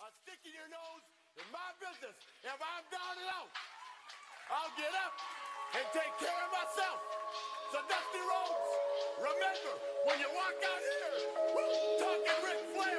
Sticking your nose in my business. If I'm down and out, I'll get up and take care of myself. So Dusty Rhodes, remember, when you walk out here, talking Ric Flair,